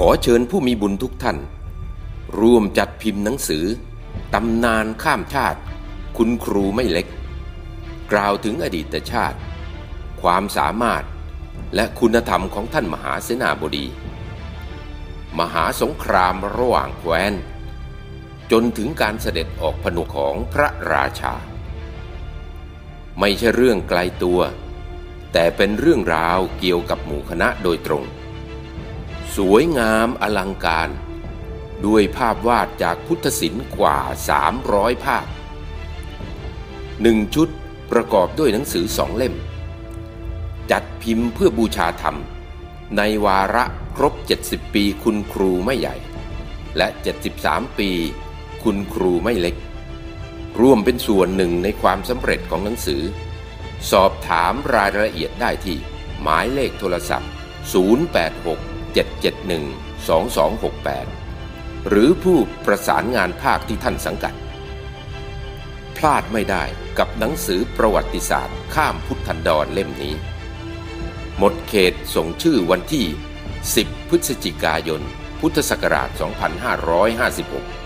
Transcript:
อเชิญผู้มีบุญทุกท่านร่วมจัดพิมพ์หนังสือตำนานข้ามชาติคุณครูไม่เล็กกล่าวถึงอดีตชาติความสามารถและคุณธรรมของท่านมหาเสนาบดีมหาสงครามระหว่างแคว้นจนถึงการเสด็จออกผนวดของพระราชาไม่ใช่เรื่องไกลตัวแต่เป็นเรื่องราวเกี่ยวกับหมู่คณะโดยตรงสวยงามอลังการด้วยภาพวาดจากพุทธศิลป์กว่า300ภาพ1ชุดประกอบด้วยหนังสือ2เล่มจัดพิมพ์เพื่อบูชาธรรมในวาระครบ70ปีคุณครูไม่ใหญ่และ73ปีคุณครูไม่เล็กร่วมเป็นส่วนหนึ่งในความสำเร็จของหนังสือสอบถามรายละเอียดได้ที่หมายเลขโทรศัพท์0867712268หรือผู้ประสานงานภาคที่ท่านสังกัดพลาดไม่ได้กับหนังสือประวัติศาสตร์ข้ามพุทธันดรเล่มนี้หมดเขตส่งชื่อวันที่10 พฤศจิกายน พุทธศักราช 2556